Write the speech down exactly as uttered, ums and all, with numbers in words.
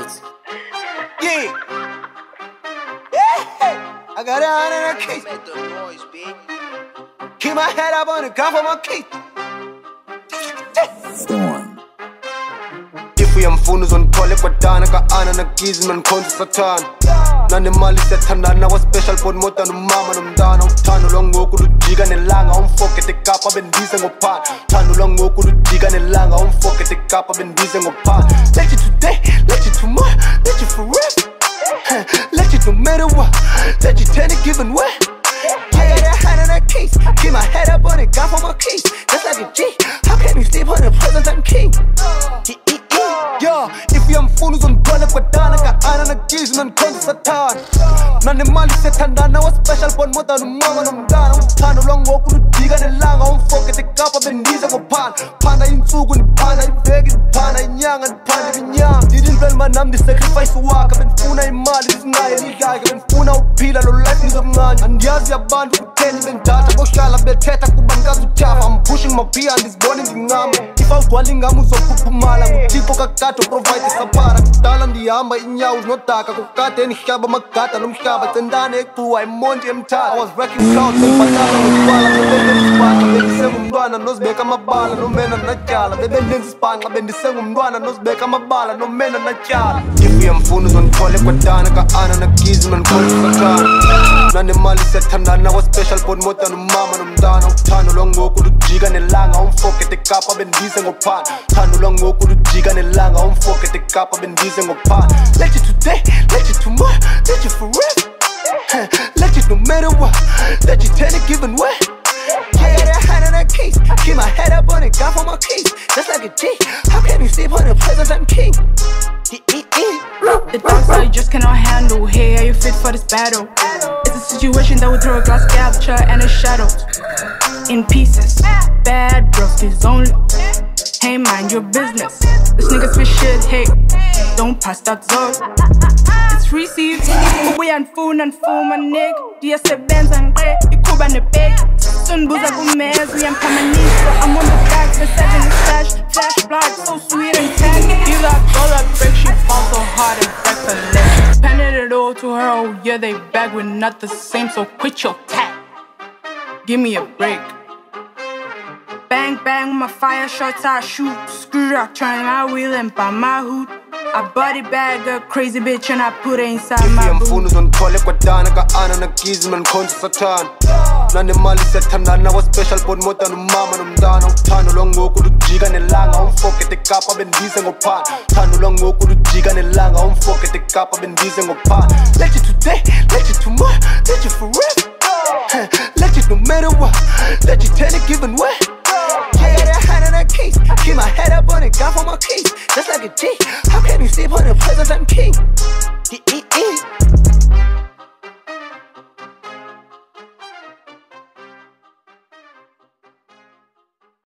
it. Yeah. Yeah. I got it on in a case. Make the noise, bitch. Keep my head up on the ground for my keys. Storm. If we am fools on Pole GWADDAN, ka ana na gizi man konza Satan. Nane mali sethandana wa special pod mota no mama no mdana. Uthando lwangoku lujika nelanga umfoke tekapa bendize ngopana. Uthando lwangoku lujika nelanga umfoke tekapa bendize ngopana. Let you today, let you tomorrow, let you forever. Let you no matter what, let you turn it given way. I got a hand on that case, keep my head up on it, got for my keys. Just like a G, how can you sleep on the present I'm king? Yo, if you am fools on Pole GWADDAN, ka ana na gizi man konza Satan. Nane mali sethandana wa special pod mota no mama no mdana. Uthando lwangoku lujika nelanga umfoke tekapa bendize ngopana. Phanda insuku niphanda iveki niphanda inyanga niphanda ibinyanga. Didn't tell my name the sacrifice waka. Benfuna imali singaye lidlake. Benfuna uphila lo life ngizomncane. Andiyazi abantu kutheni bendata bohlala bethetha kuba ngikazi uthafa. I'm pushing my beer and this morning ngingama. If awugcwala ingama uzophuphumala. Nguthixo kakade provide sapara. Kudala ndihamba inyawo zinodaka. Kukade endihlaba amagada nomhlaba. Tsendane ecuwa emonti emthatha. I was wrecking clouds bembadala ngokwala. Bebendenza bendisengumntwana nozibeka amabala nomena natyala. Bebendenza isibhanxa bendisengumntwana nozibeka amabala nomena natyala. If we am fools on Pole GWADDAN, ka ana na gizi man konza Satan. Nane mali sethandana wa special pod mota no mama no mdana. Uthando lwangoku lujika nelanga umfoke tekapa bendize ngopana. Uthando lwangoku lujika nelanga umfoke tekapa bendize ngopana. Let you today, let you tomorrow, let you forever. Let you no matter what, let you turn it given way. I got a hand on that case, keep my head up on it, got for my keys. Just like a G, how can you sleep on the present I'm king? The dark side you just cannot handle. Hey, are you fit for this battle? It's a situation that would throw a glass sculpture and a shadow in pieces. Bad broskies only. Hey, mind your business. This nigga spit shit, hey, don't pass that zone. It's received. We and phone and phone, my nigga. D S A Benz and Grey, you cool and the big. Soon booza Gumbe, we am Mpahleni. I'm on the back, the seven is flash, flash blood, so sweet and tan. These are dollar break, she fall so hard and back her leg. Pended it all to her, oh yeah, they back, we're not the same, so quit your cat. Give me a break. Bang bang, my fire shots I shoot. Screw rock, turn my wheel and buy my hood. I body bag a crazy bitch and I put her inside my boot. If you am fools on Pole GWADDAN, ka ana na gizi man konza Satan. Nane mali sethandana wa special pod mota no mama no mdana. Uthando lwangoku lujika nelanga umfoke tekapa bendize ngopana. Uthando lwangoku lujika nelanga umfoke tekapa bendize ngopana. Let you today, let you tomorrow, let you forever. Let you no matter what, let you turn it given way. I got a hand on that case, keep my head up on it, got for my keys. Just like a G, how can you sleep on the present I'm king?